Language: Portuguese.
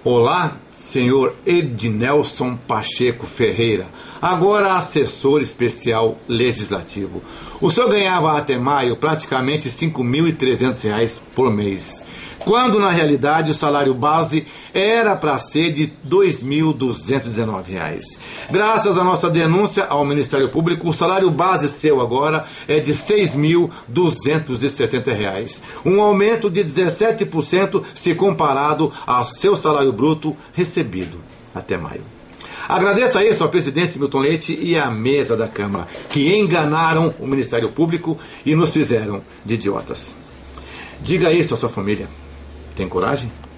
Olá, senhor Ednelson Pacheco Ferreira, agora assessor especial legislativo. O senhor ganhava até maio praticamente R$ 5.300 por mês, quando na realidade o salário base era para ser de R$ 2.219. Graças à nossa denúncia ao Ministério Público, o salário base seu agora é de R$ 6.260, um aumento de 17% se comparado ao seu salário bruto recebido até maio. Agradeça isso ao presidente Milton Leite e à mesa da Câmara, que enganaram o Ministério Público e nos fizeram de idiotas. Diga isso à sua família. Tem coragem?